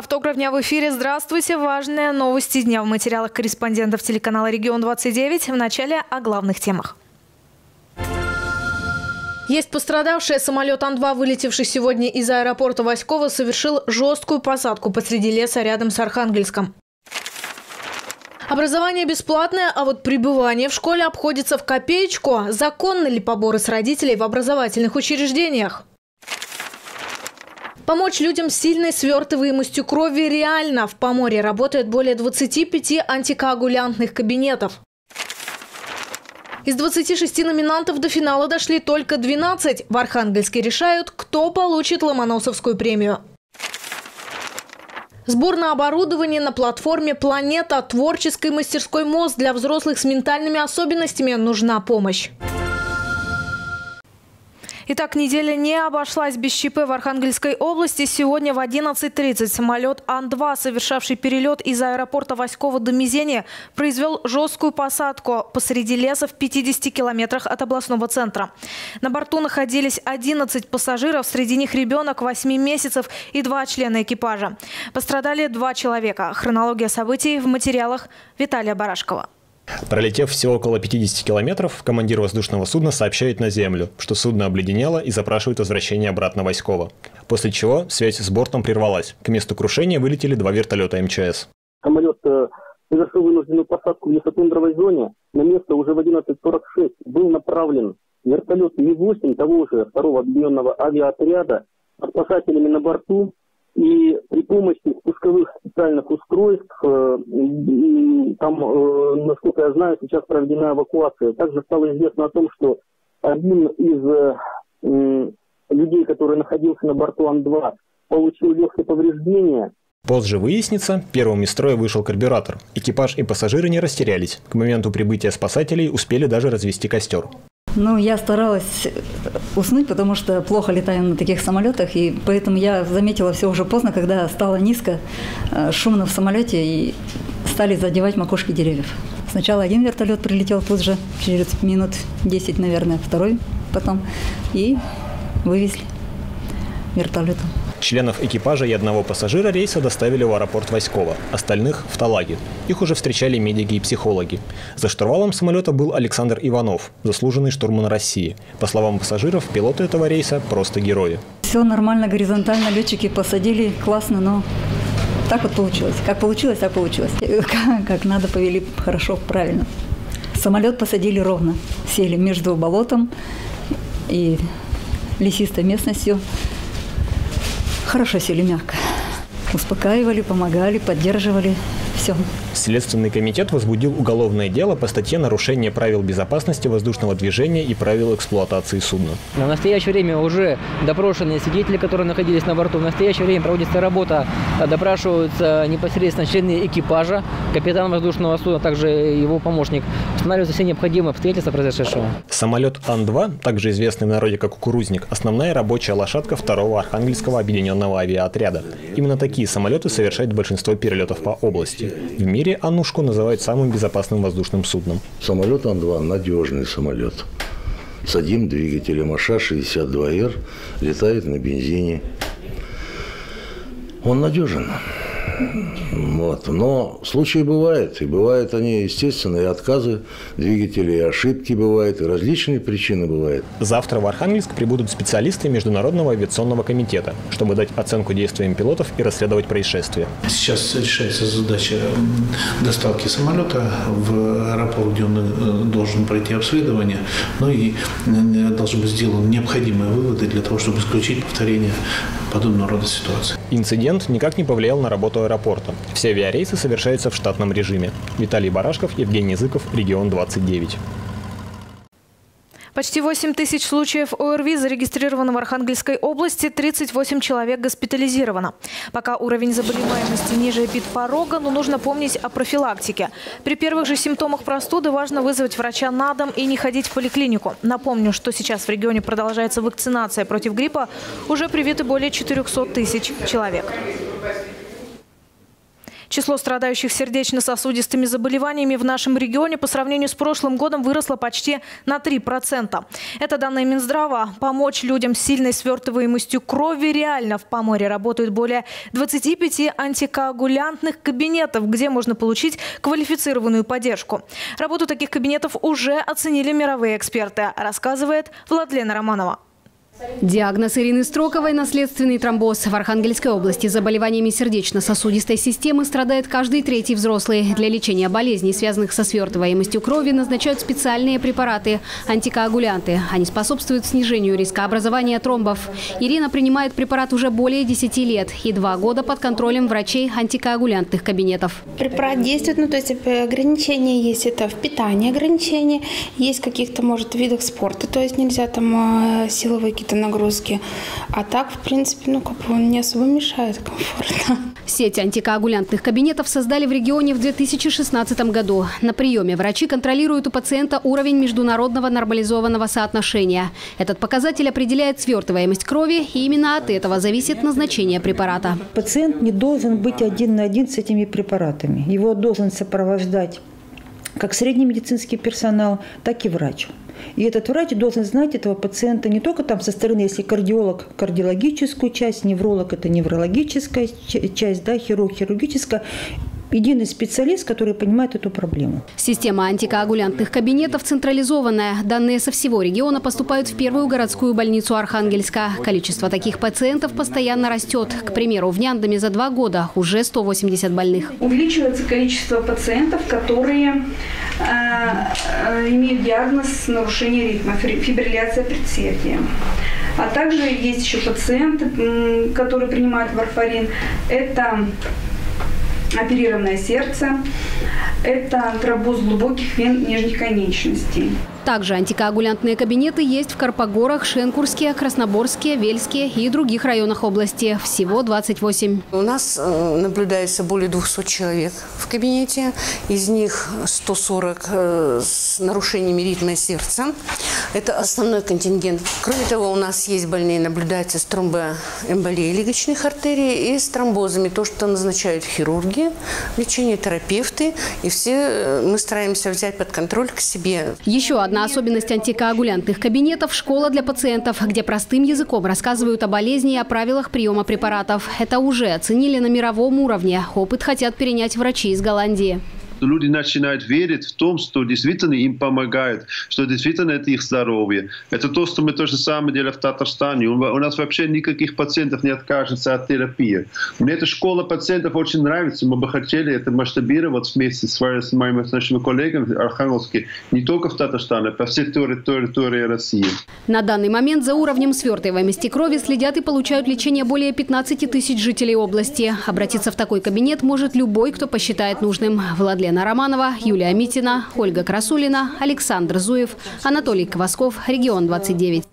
Автограф дня в эфире. Здравствуйте. Важные новости дня в материалах корреспондентов телеканала «Регион-29». Вначале о главных темах. Есть пострадавшие. Самолет Ан-2, вылетевший сегодня из аэропорта Васькова, совершил жесткую посадку посреди леса рядом с Архангельском. Образование бесплатное, а вот пребывание в школе обходится в копеечку. Законны ли поборы с родителей в образовательных учреждениях? Помочь людям с сильной свертываемостью крови реально. В Поморье работает более 25 антикоагулянтных кабинетов. Из 26 номинантов до финала дошли только 12. В Архангельске решают, кто получит Ломоносовскую премию. Сбор на оборудование на платформе «Планета» творческой мастерской МОЗ для взрослых с ментальными особенностями нужна помощь. Итак, неделя не обошлась без ЧП в Архангельской области. Сегодня в 11:30 самолет Ан-2, совершавший перелет из аэропорта Васькова до Мизени, произвел жесткую посадку посреди леса в 50 километрах от областного центра. На борту находились 11 пассажиров, среди них ребенок 8 месяцев и 2 члена экипажа. Пострадали 2 человека. Хронология событий в материалах Виталия Барашкова. Пролетев всего около 50 километров, командир воздушного судна сообщает на землю, что судно обледенело и запрашивает возвращение обратно Васькова. После чего связь с бортом прервалась. К месту крушения вылетели 2 вертолета МЧС. Самолет совершил вынужденную посадку в лесотундровой зоне. На место уже в 11:46 был направлен вертолет Ми-8 того же 2-го объединенного авиаотряда с спасателями на борту. И при помощи спусковых специальных устройств, там, насколько я знаю, сейчас проведена эвакуация. Также стало известно о том, что один из людей, который находился на борту Ан-2, получил легкие повреждения. Позже выяснится, первым из строя вышел карбюратор. Экипаж и пассажиры не растерялись. К моменту прибытия спасателей успели даже развести костер. Ну, я старалась уснуть, потому что плохо летаю на таких самолетах, и поэтому я заметила все уже поздно, когда стало низко, шумно в самолете, и стали задевать макушки деревьев. Сначала один вертолет прилетел тут же, через минут 10, наверное, второй потом, и вывезли вертолетом. Членов экипажа и одного пассажира рейса доставили в аэропорт Васькова, остальных – в Талаге. Их уже встречали медики и психологи. За штурвалом самолета был Александр Иванов, заслуженный штурман России. По словам пассажиров, пилоты этого рейса – просто герои. Все нормально, горизонтально, летчики посадили, классно, но так вот получилось. Как получилось, так получилось. Как надо, повели хорошо, правильно. Самолет посадили ровно, сели между болотом и лесистой местностью. Хорошо сели, мягко. Успокаивали, помогали, поддерживали. Все. Следственный комитет возбудил уголовное дело по статье «Нарушение правил безопасности воздушного движения и правил эксплуатации судна». В настоящее время уже допрошенные свидетели, которые находились на борту. В настоящее время проводится работа, допрашиваются непосредственно члены экипажа, капитан воздушного судна, также его помощник. Устанавливаются все необходимые обстоятельства произошедшего. Самолет Ан-2, также известный в народе как «Кукурузник», основная рабочая лошадка 2-го Архангельского объединенного авиаотряда. Именно такие самолеты совершают большинство перелетов по области. В мире «Аннушку» называют самым безопасным воздушным судном. Самолет Ан-2 – надежный самолет. С одним двигателем АШ-62Р, летает на бензине. Он надежен. Вот. Но случаи бывают. И бывают они, естественно, и отказы двигателей, и ошибки бывают, и различные причины бывают. Завтра в Архангельск прибудут специалисты Международного авиационного комитета, чтобы дать оценку действиям пилотов и расследовать происшествия. Сейчас решается задача доставки самолета в аэропорт, где он должен пройти обследование. Ну и должны быть сделаны необходимые выводы для того, чтобы исключить повторение подобного рода ситуации. Инцидент никак не повлиял на работу аэропорта. Все авиарейсы совершаются в штатном режиме. Виталий Барашков, Евгений Языков, Регион-29. Почти 8 тысяч случаев ОРВИ зарегистрировано в Архангельской области, 38 человек госпитализировано. Пока уровень заболеваемости ниже эпидпорога, но нужно помнить о профилактике. При первых же симптомах простуды важно вызвать врача на дом и не ходить в поликлинику. Напомню, что сейчас в регионе продолжается вакцинация против гриппа. Уже привиты более 400 тысяч человек. Число страдающих сердечно-сосудистыми заболеваниями в нашем регионе по сравнению с прошлым годом выросло почти на 3%. Это данные Минздрава. Помочь людям с сильной свертываемостью крови реально. В Поморье работают более 25 антикоагулянтных кабинетов, где можно получить квалифицированную поддержку. Работу таких кабинетов уже оценили мировые эксперты, рассказывает Владлена Романова. Диагноз Ирины Строковой – наследственный тромбоз. В Архангельской области заболеваниями сердечно-сосудистой системы страдает каждый третий взрослый. Для лечения болезней, связанных со свертываемостью крови, назначают специальные препараты – антикоагулянты. Они способствуют снижению риска образования тромбов. Ирина принимает препарат уже более 10 лет и 2 года под контролем врачей антикоагулянтных кабинетов. Препарат действует, то есть ограничения есть, это в питании ограничения, есть в каких-то, может, видах спорта, то есть нельзя там силовые какие-то нагрузки. А так, в принципе, он не особо мешает, комфортно. Сеть антикоагулянтных кабинетов создали в регионе в 2016 году. На приеме врачи контролируют у пациента уровень международного нормализованного соотношения. Этот показатель определяет свертываемость крови, и именно от этого зависит назначение препарата. Пациент не должен быть один на один с этими препаратами. Его должен сопровождать как средний медицинский персонал, так и врач. И этот врач должен знать этого пациента не только там со стороны, если кардиолог – кардиологическую часть, невролог – это неврологическая часть, да, хирург – хирургическая. Единый специалист, который понимает эту проблему. Система антикоагулянтных кабинетов централизованная. Данные со всего региона поступают в первую городскую больницу Архангельска. Количество таких пациентов постоянно растет. К примеру, в Няндаме за 2 года уже 180 больных. Увеличивается количество пациентов, которые имеют диагноз нарушения ритма, фибрилляция предсердия. А также есть еще пациенты, которые принимают варфарин. Это оперированное сердце, это тромбоз глубоких вен нижних конечностей. Также антикоагулянтные кабинеты есть в Карпогорах, Шенкурске, Красноборске, Вельске и других районах области. Всего 28. У нас наблюдается более 200 человек в кабинете. Из них 140 с нарушениями ритма сердца. Это основной контингент. Кроме того, у нас есть больные, наблюдаются с тромбоэмболией легочных артерий и с тромбозами. То, что назначают хирурги, лечение терапевты. И все мы стараемся взять под контроль к себе. Еще одна особенность антикоагулянтных кабинетов – школа для пациентов, где простым языком рассказывают о болезни и о правилах приема препаратов. Это уже оценили на мировом уровне. Опыт хотят перенять врачи из Голландии. Люди начинают верить в том, что действительно им помогает, что действительно это их здоровье. Это то, что мы то же самое делаем в Татарстане. У нас вообще никаких пациентов не откажется от терапии. Мне эта школа пациентов очень нравится. Мы бы хотели это масштабировать вместе с нашими коллегами Архангельские не только в Татарстане, а по всей территории России. На данный момент за уровнем свертываемости крови следят и получают лечение более 15 тысяч жителей области. Обратиться в такой кабинет может любой, кто посчитает нужным. Владлена Романова, Юлия Митина, Ольга Красулина, Александр Зуев, Анатолий Квасков, Регион 29.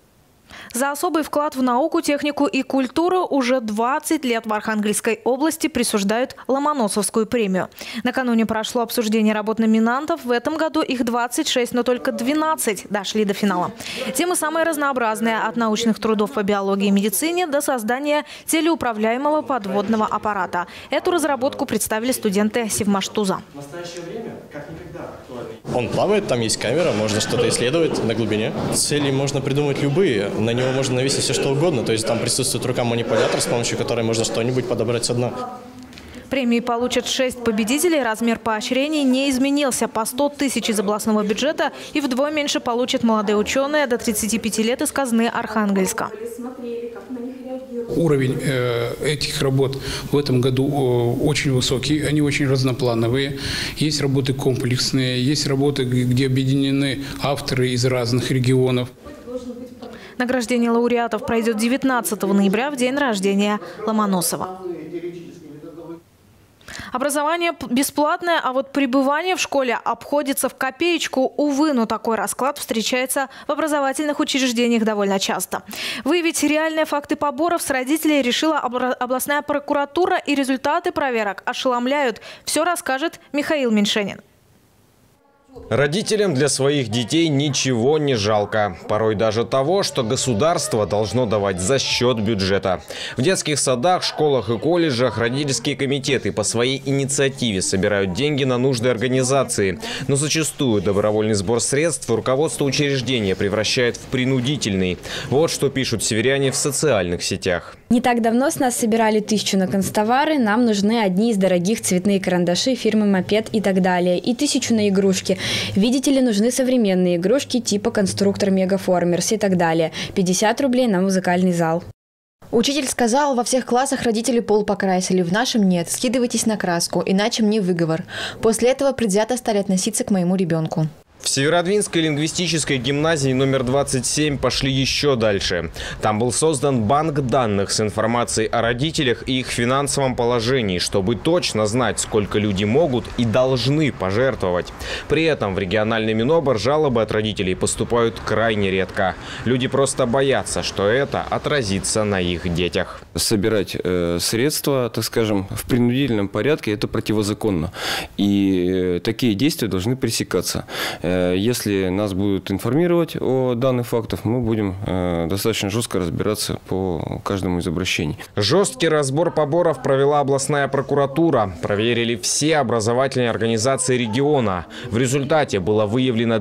За особый вклад в науку, технику и культуру уже 20 лет в Архангельской области присуждают Ломоносовскую премию. Накануне прошло обсуждение работ номинантов. В этом году их 26, но только 12 дошли до финала. Темы самые разнообразные – от научных трудов по биологии и медицине до создания телеуправляемого подводного аппарата. Эту разработку представили студенты Севмаштуза. В настоящее время как никогда актуальный. Он плавает, там есть камера, можно что-то исследовать на глубине. Цели можно придумать любые, на него можно навесить все что угодно. То есть там присутствует рука-манипулятор, с помощью которой можно что-нибудь подобрать со дна. Премии получат 6 победителей. Размер поощрений не изменился. По 100 тысяч из областного бюджета и вдвое меньше получат молодые ученые до 35 лет из казны Архангельска. Уровень этих работ в этом году очень высокий, они очень разноплановые. Есть работы комплексные, есть работы, где объединены авторы из разных регионов. Награждение лауреатов пройдет 19 ноября, в день рождения Ломоносова. Образование бесплатное, а вот пребывание в школе обходится в копеечку. Увы, но такой расклад встречается в образовательных учреждениях довольно часто. Выявить реальные факты поборов с родителей решила областная прокуратура, и результаты проверок ошеломляют. Все расскажет Михаил Меньшенин. Родителям для своих детей ничего не жалко. Порой даже того, что государство должно давать за счет бюджета. В детских садах, школах и колледжах родительские комитеты по своей инициативе собирают деньги на нужды организации. Но зачастую добровольный сбор средств руководство учреждения превращает в принудительный. Вот что пишут северяне в социальных сетях. Не так давно с нас собирали 1000 на канцтовары. Нам нужны одни из дорогих цветные карандаши фирмы «Мопед» и так далее. И 1000 на игрушки. Видите ли, нужны современные игрушки типа «Конструктор Мегаформерс» и так далее. 50 рублей на музыкальный зал. Учитель сказал, во всех классах родители пол покрасили, в нашем нет. Скидывайтесь на краску, иначе мне выговор. После этого предвзято стали относиться к моему ребенку. В Северодвинской лингвистической гимназии номер 27 пошли еще дальше. Там был создан банк данных с информацией о родителях и их финансовом положении, чтобы точно знать, сколько люди могут и должны пожертвовать. При этом в региональный Минобр жалобы от родителей поступают крайне редко. Люди просто боятся, что это отразится на их детях. Собирать средства, так скажем, в принудительном порядке – это противозаконно. И такие действия должны пресекаться. Если нас будут информировать о данных фактах, мы будем достаточно жестко разбираться по каждому из обращений. Жесткий разбор поборов провела областная прокуратура. Проверили все образовательные организации региона. В результате было выявлено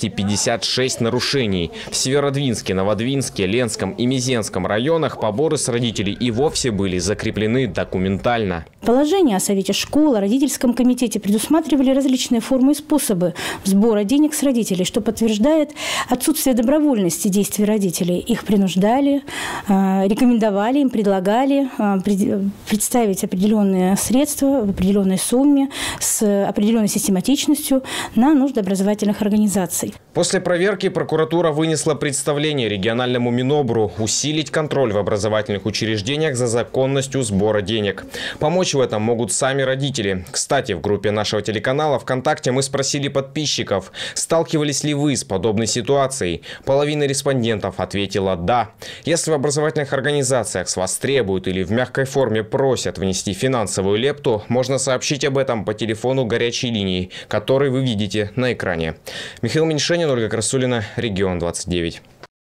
256 нарушений. В Северодвинске, Новодвинске, Ленском и Мизенском районах поборы с родителей и вовсе были закреплены документально. Положение о совете школ, о родительском комитете предусматривали различные формы и способы сбора денег с родителей, что подтверждает отсутствие добровольности действий родителей. Их принуждали, рекомендовали, им предлагали представить определенные средства в определенной сумме с определенной систематичностью на нужды образовательных организаций. После проверки прокуратура вынесла представление региональному Минобру усилить контроль в образовательных учреждениях за законностью сбора денег. Помочь в этом могут сами родители. Кстати, в группе нашего телеканала ВКонтакте мы спросили подписчиков, сталкивались ли вы с подобной ситуацией. Половина респондентов ответила «да». Если в образовательных организациях с вас требуют или в мягкой форме просят внести финансовую лепту, можно сообщить об этом по телефону горячей линии, который вы видите на экране. Михаил Меньшенин, Ольга Красулина, Регион 29.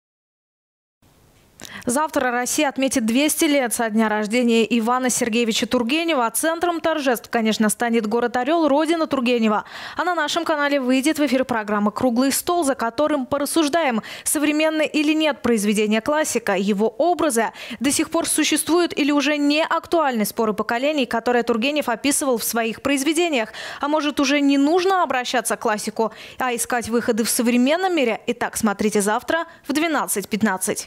Завтра Россия отметит 200 лет со дня рождения Ивана Сергеевича Тургенева. Центром торжеств, конечно, станет город Орел, родина Тургенева. А на нашем канале выйдет в эфир программа «Круглый стол», за которым порассуждаем, современны или нет произведения классика, его образы. До сих пор существуют или уже не актуальны споры поколений, которые Тургенев описывал в своих произведениях. А может, уже не нужно обращаться к классику, а искать выходы в современном мире? Итак, смотрите завтра в 12:15.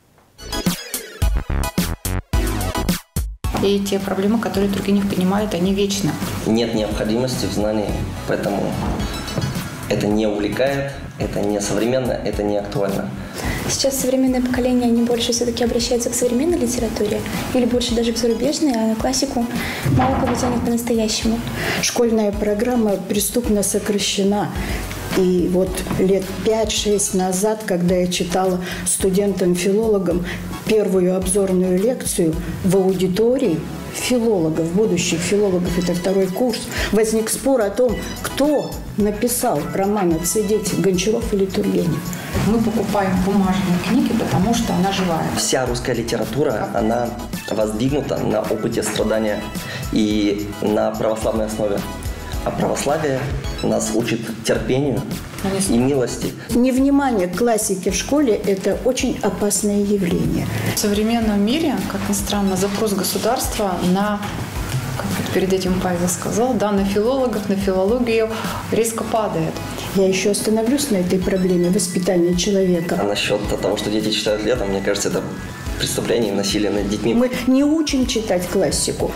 И те проблемы, которые Тургенев поднимает, они вечны. Нет необходимости в знании, поэтому это не увлекает, это не современно, это не актуально. Сейчас современное поколение, они больше все-таки обращаются к современной литературе или больше даже к зарубежной, а на классику мало кого тянет по-настоящему. Школьная программа преступно сокращена. И вот лет 5-6 назад, когда я читала студентам-филологам первую обзорную лекцию в аудитории филологов, будущих филологов, это второй курс, возник спор о том, кто написал роман «Отцы и дети», Гончаров или Тургенев. Мы покупаем бумажные книги, потому что она живая. Вся русская литература, она воздвигнута на опыте страдания и на православной основе. А православие нас учит терпению и милости. Невнимание к классике в школе – это очень опасное явление. В современном мире, как ни странно, запрос государства на, как перед этим Павел сказал, да, на филологов, на филологию резко падает. Я еще остановлюсь на этой проблеме воспитания человека. А насчет того, что дети читают летом, мне кажется, это преступление и насилие над детьми. Мы не учим читать классику.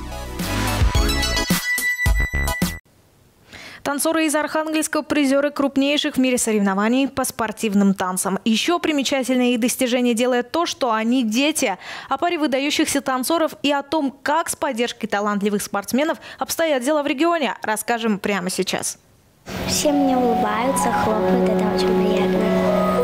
Танцоры из Архангельска – призеры крупнейших в мире соревнований по спортивным танцам. Еще примечательное их достижение делает то, что они дети. О паре выдающихся танцоров и о том, как с поддержкой талантливых спортсменов обстоят дела в регионе, расскажем прямо сейчас. Все мне улыбаются, хлопают, это очень приятно.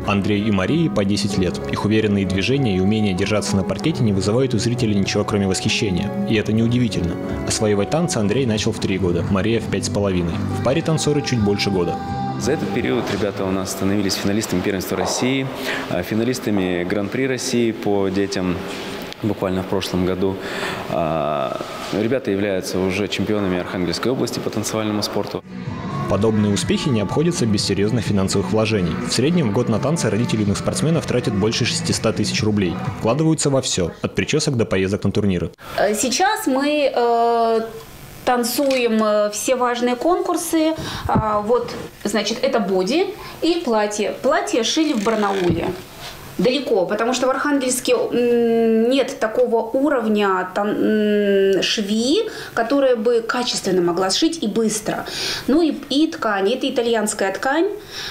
Андрею и Марии по 10 лет. Их уверенные движения и умение держаться на паркете не вызывают у зрителей ничего, кроме восхищения. И это неудивительно. Осваивать танцы Андрей начал в 3 года, Мария в 5,5. В паре танцоры чуть больше года. За этот период ребята у нас становились финалистами первенства России, финалистами Гран-при России по детям буквально в прошлом году. Ребята являются уже чемпионами Архангельской области по танцевальному спорту. Подобные успехи не обходятся без серьезных финансовых вложений. В среднем в год на танцы родители юных спортсменов тратят больше 600 тысяч рублей. Вкладываются во все, от причесок до поездок на турниры. Сейчас мы танцуем все важные конкурсы. Вот, значит, это боди и платье. Платье шили в Барнауле. Далеко, потому что в Архангельске нет такого уровня швеи, которая бы качественно могла сшить и быстро. Ну и ткань, это итальянская ткань.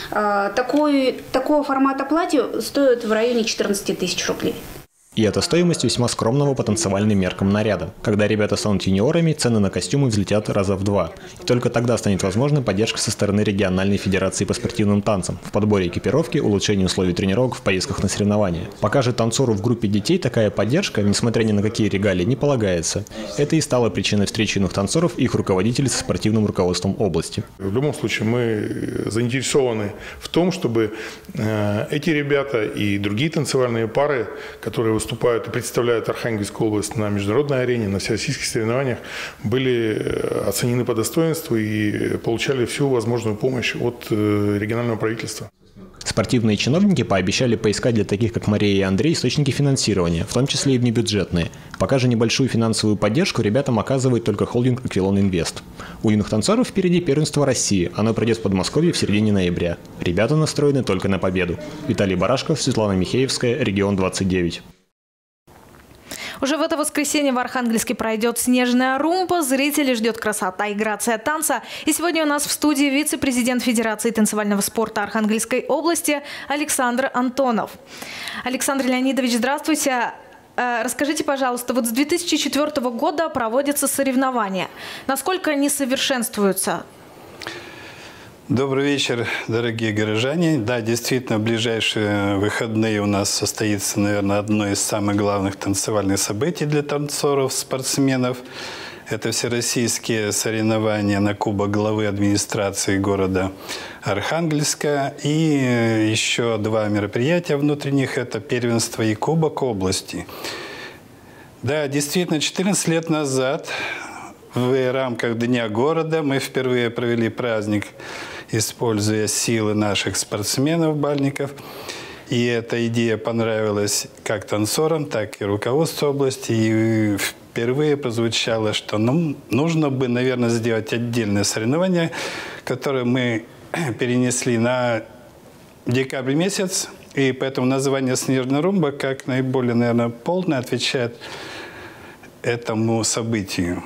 Такого формата платья стоит в районе 14 тысяч рублей. И эта стоимость весьма скромного по танцевальным меркам наряда. Когда ребята станут юниорами, цены на костюмы взлетят раза в 2. И только тогда станет возможна поддержка со стороны региональной федерации по спортивным танцам в подборе экипировки, улучшении условий тренировок, в поездках на соревнования. Пока же танцору в группе детей такая поддержка, несмотря ни на какие регалии, не полагается. Это и стало причиной встречи юных танцоров и их руководителей со спортивным руководством области. В любом случае мы заинтересованы в том, чтобы эти ребята и другие танцевальные пары, которые выступают и представляют Архангельскую область на международной арене, на всероссийских соревнованиях, были оценены по достоинству и получали всю возможную помощь от регионального правительства. Спортивные чиновники пообещали поискать для таких, как Мария и Андрей, источники финансирования, в том числе и внебюджетные. Пока же небольшую финансовую поддержку ребятам оказывает только холдинг «Аквилон Инвест». У юных танцоров впереди первенство России. Оно пройдет в Подмосковье в середине ноября. Ребята настроены только на победу. Виталий Барашков, Светлана Михеевская, Регион 29. Уже в это воскресенье в Архангельске пройдет снежная румба. Зрителей ждет красота и грация танца. И сегодня у нас в студии вице-президент Федерации танцевального спорта Архангельской области Александр Антонов. Александр Леонидович, здравствуйте. Расскажите, пожалуйста, вот с 2004 года проводятся соревнования. Насколько они совершенствуются? Добрый вечер, дорогие горожане. Да, действительно, в ближайшие выходные у нас состоится, наверное, одно из самых главных танцевальных событий для танцоров, спортсменов. Это всероссийские соревнования на Кубок главы администрации города Архангельска. И еще 2 мероприятия внутренних – это первенство и Кубок области. Да, действительно, 14 лет назад в рамках Дня города мы впервые провели праздник, используя силы наших спортсменов-бальников. И эта идея понравилась как танцорам, так и руководству области. И впервые прозвучало, что нужно бы, наверное, сделать отдельное соревнование, которое мы перенесли на декабрь месяц. И поэтому название «Снежная румба» как наиболее, наверное, полно отвечает этому событию.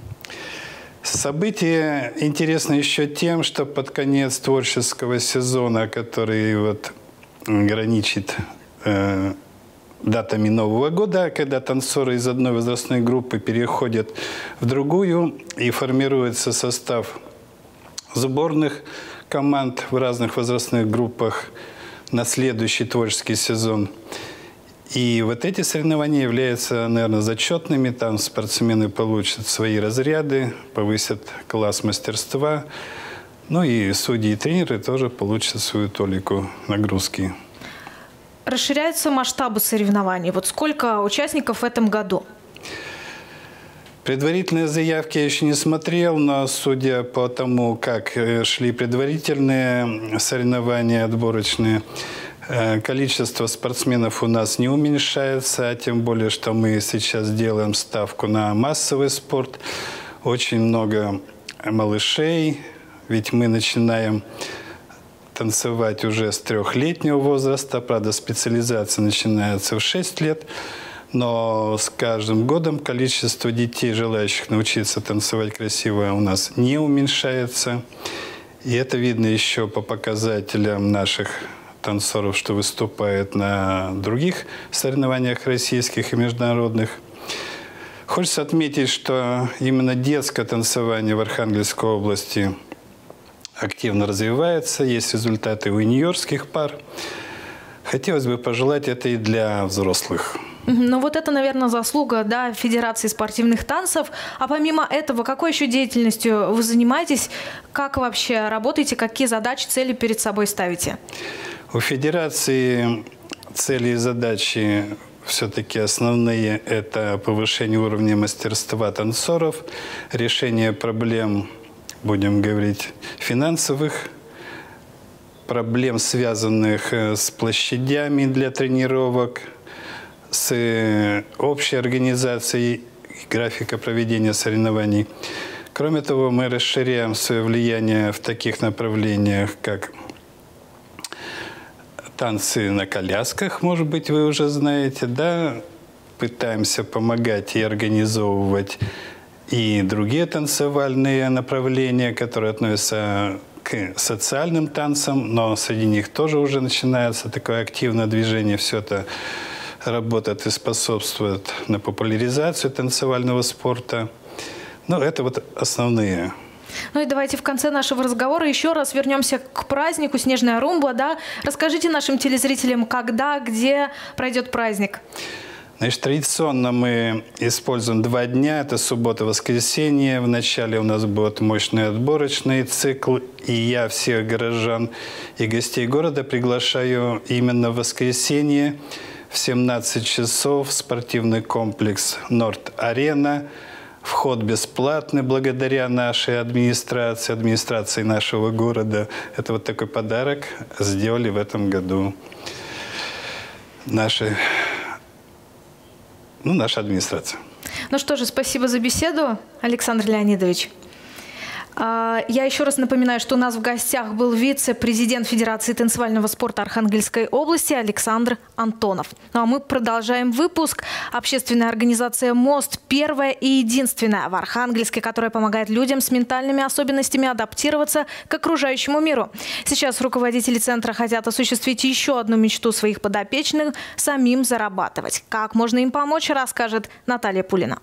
Событие интересно еще тем, что под конец творческого сезона, который вот граничит датами Нового года, когда танцоры из одной возрастной группы переходят в другую и формируется состав сборных команд в разных возрастных группах на следующий творческий сезон. И вот эти соревнования являются, наверное, зачетными. Там спортсмены получат свои разряды, повысят класс мастерства. Ну и судьи и тренеры тоже получат свою толику нагрузки. Расширяются масштабы соревнований. Вот сколько участников в этом году? Предварительные заявки я еще не смотрел, но судя по тому, как шли предварительные соревнования отборочные, количество спортсменов у нас не уменьшается, а тем более, что мы сейчас делаем ставку на массовый спорт. Очень много малышей, ведь мы начинаем танцевать уже с 3-летнего возраста. Правда, специализация начинается в 6 лет. Но с каждым годом количество детей, желающих научиться танцевать красиво, у нас не уменьшается. И это видно еще по показателям наших танцоров, что выступают на других соревнованиях российских и международных. Хочется отметить, что именно детское танцевание в Архангельской области активно развивается. Есть результаты у юниорских пар. Хотелось бы пожелать это и для взрослых. Ну вот это, наверное, заслуга, да, Федерации спортивных танцев. А помимо этого, какой еще деятельностью вы занимаетесь? Как вообще работаете? Какие задачи, цели перед собой ставите? У Федерации цели и задачи все-таки основные – это повышение уровня мастерства танцоров, решение проблем, будем говорить, финансовых, проблем, связанных с площадями для тренировок, с общей организацией графика проведения соревнований. Кроме того, мы расширяем свое влияние в таких направлениях, как танцы на колясках, может быть, вы уже знаете, да? Пытаемся помогать и организовывать и другие танцевальные направления, которые относятся к социальным танцам, но среди них тоже уже начинается такое активное движение. Все это работает и способствует на популяризацию танцевального спорта. Ну, это вот основные. Ну и давайте в конце нашего разговора еще раз вернемся к празднику «Снежная румба». Да? Расскажите нашим телезрителям, когда, где пройдет праздник. Значит, традиционно мы используем 2 дня. Это суббота, воскресенье. Вначале у нас будет мощный отборочный цикл. И я всех горожан и гостей города приглашаю именно в воскресенье в 17 часов в спортивный комплекс «Норд-Арена». Вход бесплатный благодаря нашей администрации нашего города. Это вот такой подарок сделали в этом году наша администрация. Ну что же, спасибо за беседу, Александр Леонидович. Я еще раз напоминаю, что у нас в гостях был вице-президент Федерации танцевального спорта Архангельской области Александр Антонов. Ну а мы продолжаем выпуск. Общественная организация «Мост» первая и единственная в Архангельске, которая помогает людям с ментальными особенностями адаптироваться к окружающему миру. Сейчас руководители центра хотят осуществить еще одну мечту своих подопечных – самим зарабатывать. Как можно им помочь, расскажет Наталья Пулина.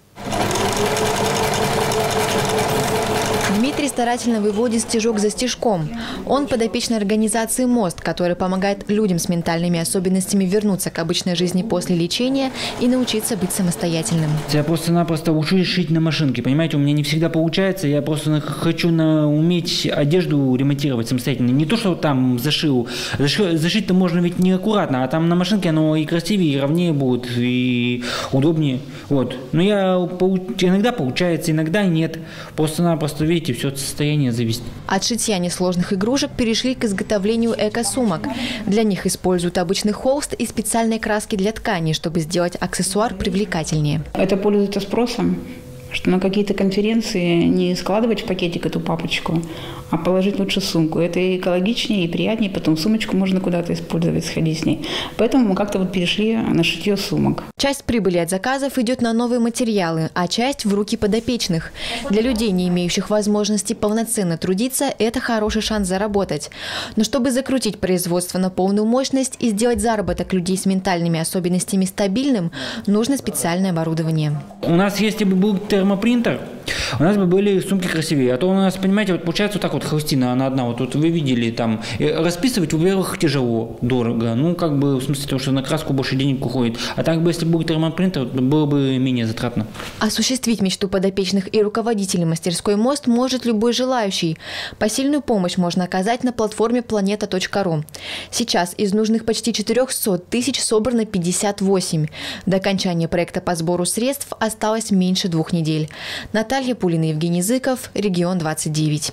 Дмитрий старательно выводит стежок за стежком. Он подопечный организации «Мост», которая помогает людям с ментальными особенностями вернуться к обычной жизни после лечения и научиться быть самостоятельным. Я просто-напросто учусь шить на машинке. Понимаете, у меня не всегда получается. Я просто хочу уметь одежду ремонтировать самостоятельно. Не то, что там зашил. Зашить-то можно ведь не аккуратно, а там на машинке оно и красивее, и ровнее будет, и удобнее. Вот. Но иногда получается, иногда нет. Просто-напросто, видите, все от состояния зависит. От шитья несложных игрушек перешли к изготовлению эко-сумок. Для них используют обычный холст и специальные краски для ткани, чтобы сделать аксессуар привлекательнее. Это пользуется спросом, что на какие-то конференции не складывать в пакетик эту папочку, а положить лучше в сумку. Это и экологичнее, и приятнее. Потом сумочку можно куда-то использовать, сходить с ней. Поэтому мы как-то перешли на шитье сумок. Часть прибыли от заказов идет на новые материалы, а часть в руки подопечных. Для людей, не имеющих возможности полноценно трудиться, это хороший шанс заработать. Но чтобы закрутить производство на полную мощность и сделать заработок людей с ментальными особенностями стабильным, нужно специальное оборудование. У нас, если бы был термопринтер, у нас бы были сумки красивее. А то у нас, понимаете, вот получается вот так вот холстина, она одна. Вот вы видели там. Расписывать, во-первых, тяжело, дорого. Ну, как бы, в смысле того, что на краску больше денег уходит. А так бы, если был термопринтер, было бы менее затратно. Осуществить мечту подопечных и руководителей мастерской «Мост» может любой желающий. Посильную помощь можно оказать на платформе planeta.ru. Сейчас из нужных почти 400 тысяч собрано 58. До окончания проекта по сбору средств осталось меньше 2 недель. Наталья Пулина, Евгений Зыков, Регион 29.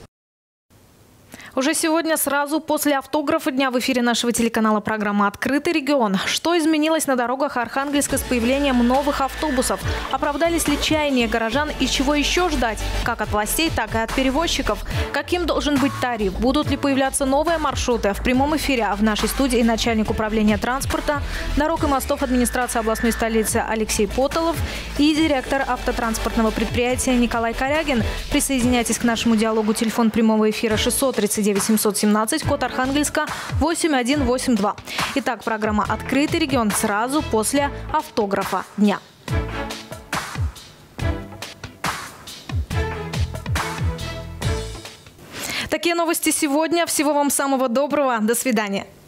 Уже сегодня сразу после автографа дня в эфире нашего телеканала программа «Открытый регион». Что изменилось на дорогах Архангельска с появлением новых автобусов? Оправдались ли чаяния горожан и чего еще ждать? Как от властей, так и от перевозчиков. Каким должен быть тариф? Будут ли появляться новые маршруты? В прямом эфире в нашей студии начальник управления транспорта, дорог и мостов администрации областной столицы Алексей Потолов и директор автотранспортного предприятия Николай Корягин. Присоединяйтесь к нашему диалогу. Телефон прямого эфира 639 717, код Архангельска 8182. Итак, программа «Открытый регион» сразу после автографа дня. Такие новости сегодня. Всего вам самого доброго. До свидания.